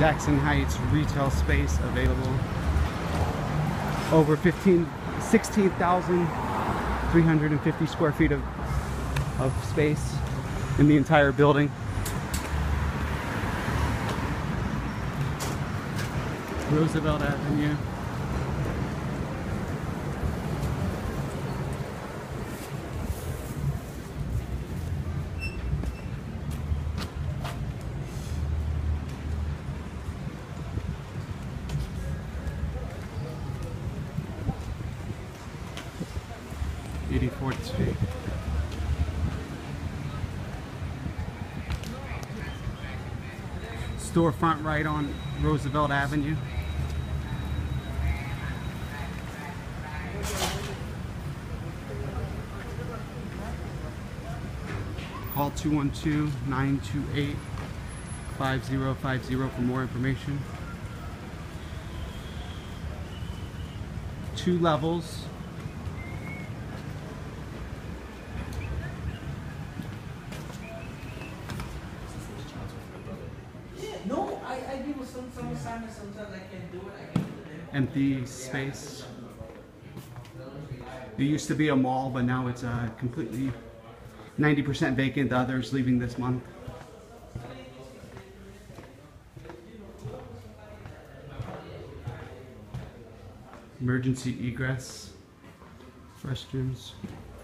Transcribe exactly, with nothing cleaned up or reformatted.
Jackson Heights retail space available. Over fifteen, sixteen thousand three hundred fifty square feet of, of space in the entire building. Roosevelt Avenue. eighty-fourth Street. Storefront right on Roosevelt Avenue. Call two one two, nine two eight, five zero five zero for more information. Two levels. No, I, I give some some assignments sometimes I can do it, I can do it. Empty space. There used to be a mall, but now it's uh, completely ninety percent vacant. The others leaving this month. Emergency egress. Restrooms.